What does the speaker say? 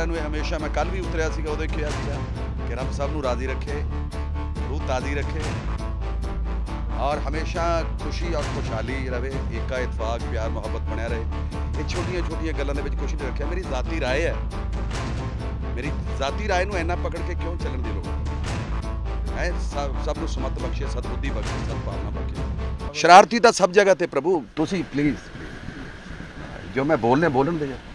सारिਆਂ ਨੂੰ हमेशा मैं कल भी उतरिया सीगा उदों किहा सीगा कि रब सब नूं राज़ी रखे, रूह ताज़ी रखे और हमेशा खुशी और खुशहाली रहे, एका इतफाक प्यार मुहब्बत बनया रहे। ये छोटिया छोटिया गल्लां दे विच कुछ नहीं रखा। मेरी ज़ाती राय है, मेरी ज़ाती राय नूं इन्ना पकड़ के क्यों चलण दी लोड़ है? सब नूं सुमत बख्शे, सदबुद्धि बख्शे, सदभावना बख्शे। शरारती तो सब जगह ते प्रभु तुसी प्लीज़ जो मैं बोलने बोलन दे।